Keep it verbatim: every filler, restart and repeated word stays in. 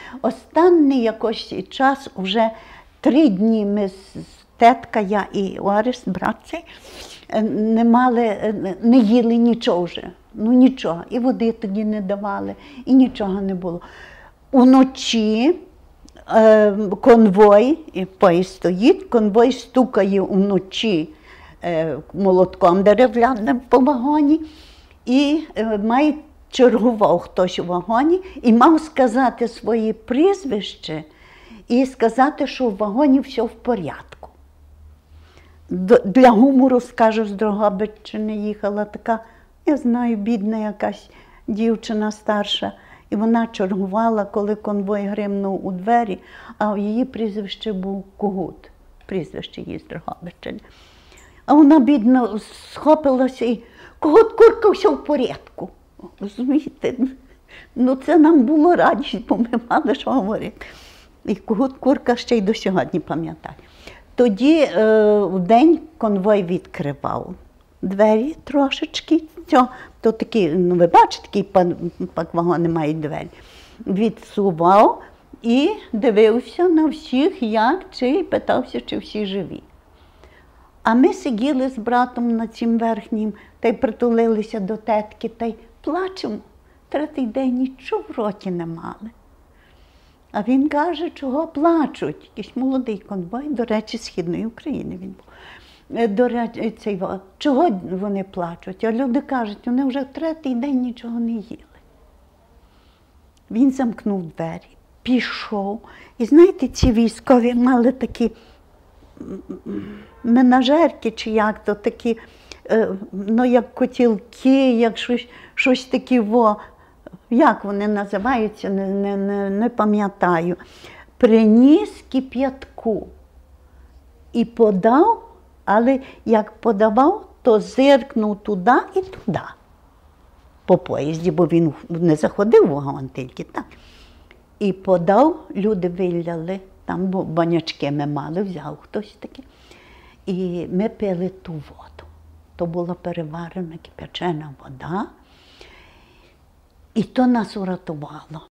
Останній якийсь час, вже три дні ми, тетка, я і Орес, брат цей, не мали, не їли нічого вже, ну нічого. І води тоді не давали, і нічого не було. Уночі е, конвой, і поїзд стоїть, конвой стукає уночі е, молотком дерев'яним по вагоні, і е, має чергував хтось у вагоні і мав сказати своє прізвище і сказати, що в вагоні все в порядку. Для гумору, скажу, з Дрогобиччини їхала така, я знаю, бідна якась дівчина старша, і вона чергувала, коли конвой гримнув у двері, а її прізвище був Когут, прізвище її з Дрогобиччини. А вона, бідно, схопилася і Когут, курка, все в порядку. Розумієте? Ну це нам було радість, бо ми мали що говорити. І Когут, курка ще й до сьогодні пам'ятаю. Тоді е, в день конвой відкривав двері трошечки. Цьо, то такі, ну ви бачите, такі вагони мають двері. Відсував і дивився на всіх, як, чи питався, чи всі живі. А ми сиділи з братом на цім верхнім, та й притулилися до тетки, та й плачемо. Третій день нічого в роті не мали. А він каже, чого плачуть. Якийсь молодий конвой, до речі, з Східної України він був. До речі, цей, чого вони плачуть? А люди кажуть, вони вже третій день нічого не їли. Він замкнув двері, пішов. І знаєте, ці військові мали такі менажерки, чи як то, такі, ну, як котілки, як щось, щось таке, во, як вони називаються, не, не, не, не пам'ятаю. Приніс кип'ятку і подав, але як подавав, то зиркнув туди і туди по поїзді, бо він не заходив в вагон тільки так. І подав, люди виляли, там банячки ми мали, взяв хтось таке. І ми пили ту воду. То була переварена кип'ячена вода. І то нас урятувало.